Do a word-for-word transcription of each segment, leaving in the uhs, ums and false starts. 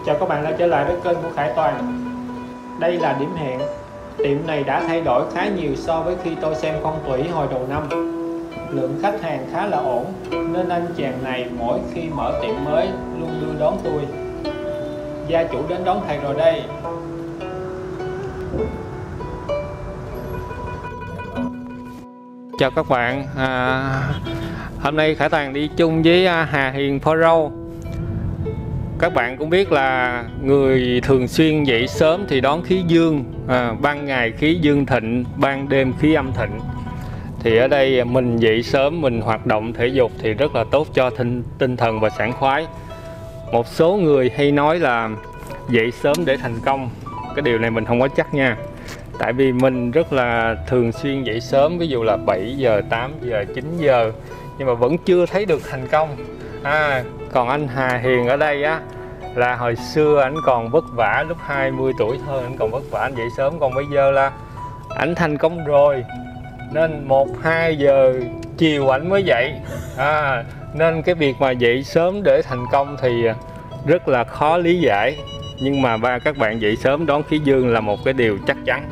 Chào các bạn đã trở lại với kênh của Khải Toàn. Đây là điểm hẹn. Tiệm này đã thay đổi khá nhiều so với khi tôi xem phong thủy hồi đầu năm. Lượng khách hàng khá là ổn, nên anh chàng này mỗi khi mở tiệm mới luôn đưa đón tôi. Gia chủ đến đón thầy rồi đây. Chào các bạn, à, hôm nay Khải Toàn đi chung với Hà Hiền Pro. Các bạn cũng biết là người thường xuyên dậy sớm thì đón khí dương, à, ban ngày khí dương thịnh, ban đêm khí âm thịnh. Thì ở đây mình dậy sớm, mình hoạt động thể dục thì rất là tốt cho tinh, tinh thần và sảng khoái. Một số người hay nói là dậy sớm để thành công. Cái điều này mình không có chắc nha. Tại vì mình rất là thường xuyên dậy sớm, ví dụ là bảy giờ, tám giờ, chín giờ, nhưng mà vẫn chưa thấy được thành công. À, còn anh Hà Hiền ở đây á là hồi xưa ảnh còn vất vả, lúc hai mươi tuổi thôi ảnh còn vất vả, anh dậy sớm, còn bây giờ là ảnh thành công rồi, nên một hai giờ chiều ảnh mới dậy. À, nên cái việc mà dậy sớm để thành công thì rất là khó lý giải, nhưng mà ba các bạn dậy sớm đón khí dương là một cái điều chắc chắn.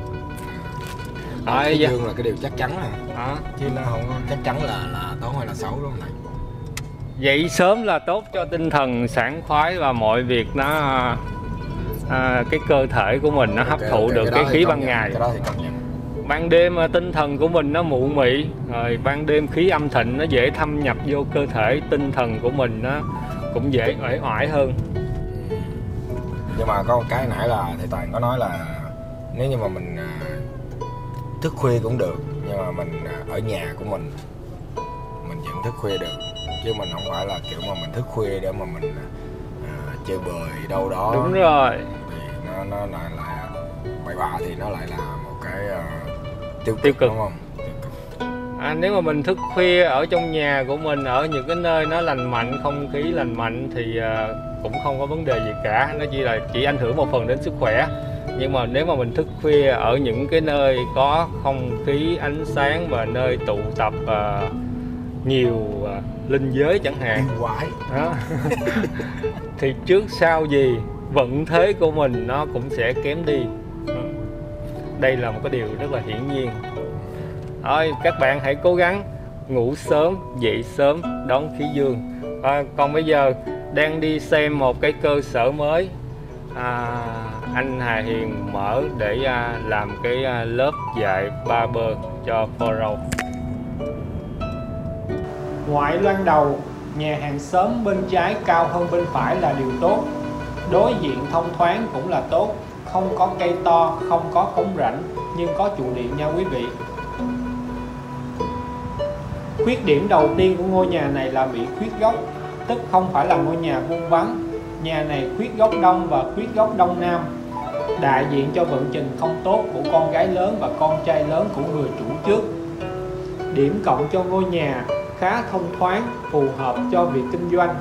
Khí dương là cái điều chắc chắn à, à. Chứ nó không chắc chắn là là tốt hay là xấu, đúng không này? Dậy sớm là tốt cho tinh thần sảng khoái và mọi việc nó à, cái cơ thể của mình nó hấp okay, thụ okay, được cái, cái khí ban nhận, ngày. Cái đó thì công nhận. Ban đêm tinh thần của mình nó mụ mị, rồi ban đêm khí âm thịnh nó dễ thâm nhập vô cơ thể, tinh thần của mình nó cũng dễ uể oải hơn. Ừ. Nhưng mà có một cái nãy là thầy Toàn có nói là nếu như mà mình à, thức khuya cũng được, nhưng mà mình à, ở nhà của mình mình vẫn thức khuya được, chứ mình không phải là kiểu mà mình thức khuya để mà mình à, chơi bời đâu đó. Đúng rồi. Thì nó nó lại là bậy bạ, thì nó lại là một cái uh, tiêu, tiêu cực, cực đúng không? Tiêu cực. À, nếu mà mình thức khuya ở trong nhà của mình, ở những cái nơi nó lành mạnh, không khí lành mạnh thì uh, cũng không có vấn đề gì cả, nó chỉ là chỉ ảnh hưởng một phần đến sức khỏe. Nhưng mà nếu mà mình thức khuya ở những cái nơi có không khí, ánh sáng và nơi tụ tập uh, nhiều uh, linh giới chẳng hạn quái đó, thì trước sau gì vận thế của mình nó cũng sẽ kém đi. Đây là một cái điều rất là hiển nhiên. Thôi các bạn hãy cố gắng ngủ sớm, dậy sớm, đón khí dương. À, còn bây giờ đang đi xem một cái cơ sở mới, à, anh Hà Hiền mở để à, làm cái à, lớp dạy barber cho Pro. Ngoại loan đầu, nhà hàng xóm bên trái cao hơn bên phải là điều tốt. Đối diện thông thoáng cũng là tốt. Không có cây to, không có cống rãnh, nhưng có trụ điện nha quý vị. Khuyết điểm đầu tiên của ngôi nhà này là bị khuyết góc, tức không phải là ngôi nhà vuông vắn. Nhà này khuyết góc đông và khuyết góc đông nam, đại diện cho vận trình không tốt của con gái lớn và con trai lớn của người chủ trước. Điểm cộng cho ngôi nhà khá thông thoáng, phù hợp cho việc kinh doanh.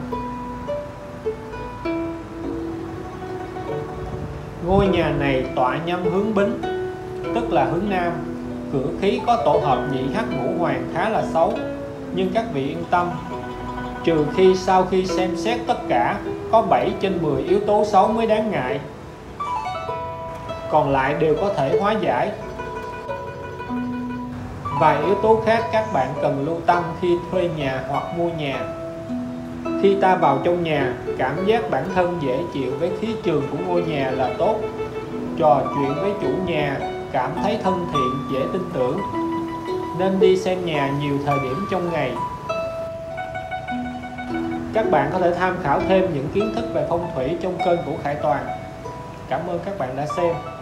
Ngôi nhà này tọa nhâm hướng Bính, tức là hướng Nam. Cửa khí có tổ hợp nhị hắc ngũ hoàng khá là xấu, nhưng các vị yên tâm, trừ khi sau khi xem xét tất cả có bảy trên mười yếu tố xấu mới đáng ngại, còn lại đều có thể hóa giải. Vài yếu tố khác các bạn cần lưu tâm khi thuê nhà hoặc mua nhà. Khi ta vào trong nhà, cảm giác bản thân dễ chịu với khí trường của ngôi nhà là tốt. Trò chuyện với chủ nhà, cảm thấy thân thiện, dễ tin tưởng. Nên đi xem nhà nhiều thời điểm trong ngày. Các bạn có thể tham khảo thêm những kiến thức về phong thủy trong kênh của Khải Toàn. Cảm ơn các bạn đã xem.